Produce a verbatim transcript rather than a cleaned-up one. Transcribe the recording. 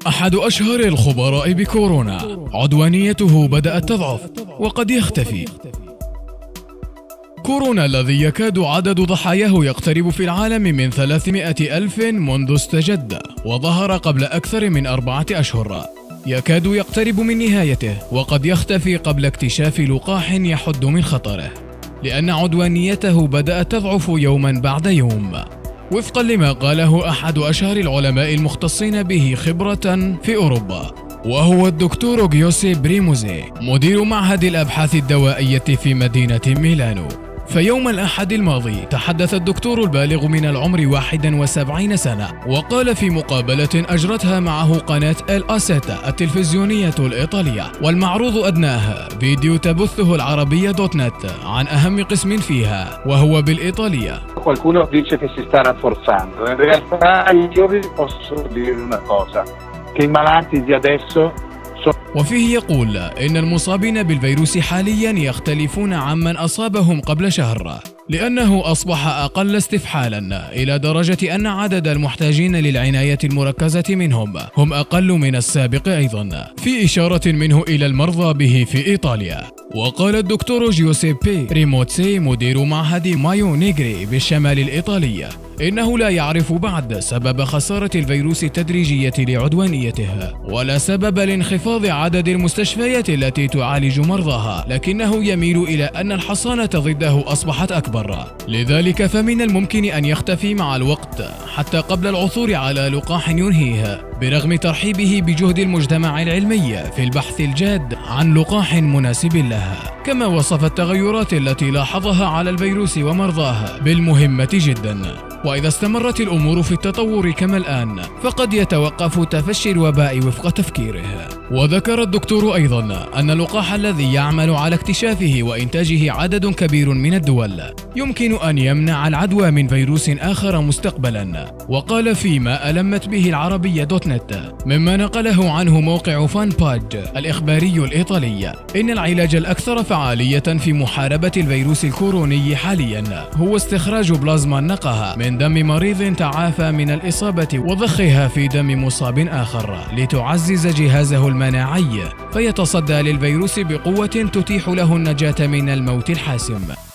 أحد أشهر الخبراء بكورونا عدوانيته بدأت تضعف وقد يختفي. كورونا الذي يكاد عدد ضحاياه يقترب في العالم من ثلاثمائة ألف منذ استجد وظهر قبل أكثر من أربعة أشهر، يكاد يقترب من نهايته وقد يختفي قبل اكتشاف لقاح يحد من خطره، لأن عدوانيته بدأت تضعف يوما بعد يوم، وفقا لما قاله أحد أشهر العلماء المختصين به خبرة في أوروبا، وهو الدكتور جيوسي بريموزي مدير معهد الأبحاث الدوائية في مدينة ميلانو. فيوم الأحد الماضي تحدث الدكتور البالغ من العمر واحد وسبعين سنة وقال في مقابلة أجرتها معه قناة الأسيتا التلفزيونية الإيطالية والمعروض أدناها فيديو تبثه العربية دوت نت عن أهم قسم فيها وهو بالإيطالية. Qualcuno dice che si sta rafforzando, in realtà io vi posso dire una cosa, che i malati di adesso. وفيه يقول إن المصابين بالفيروس حاليا يختلفون عمن أصابهم قبل شهر، لأنه أصبح أقل استفحالا إلى درجة أن عدد المحتاجين للعناية المركزة منهم هم أقل من السابق أيضا، في إشارة منه إلى المرضى به في إيطاليا. وقال الدكتور جيوسيبي بريموتسي مدير معهد مايو نيغري بالشمال الإيطالي إنه لا يعرف بعد سبب خسارة الفيروس التدريجية لعدوانيته ولا سبب لانخفاض عدد المستشفيات التي تعالج مرضاها، لكنه يميل إلى أن الحصانة ضده أصبحت أكبر، لذلك فمن الممكن أن يختفي مع الوقت حتى قبل العثور على لقاح ينهيه، برغم ترحيبه بجهد المجتمع العلمي في البحث الجاد عن لقاح مناسب لها، كما وصف التغيرات التي لاحظها على الفيروس ومرضاه بالمهمة جدا. وإذا استمرت الأمور في التطور كما الآن فقد يتوقف تفشي الوباء وفق تفكيره. وذكر الدكتور أيضا أن اللقاح الذي يعمل على اكتشافه وإنتاجه عدد كبير من الدول يمكن أن يمنع العدوى من فيروس آخر مستقبلا. وقال فيما ألمت به العربية دوت نت مما نقله عنه موقع فان باج الإخباري الإيطالي إن العلاج الأكثر فعالية في محاربة الفيروس الكوروني حاليا هو استخراج بلازما النقاهة من دم مريض تعافى من الإصابة وضخها في دم مصاب آخر لتعزز جهازه المناعي فيتصدى للفيروس بقوة تتيح له النجاة من الموت الحاسم.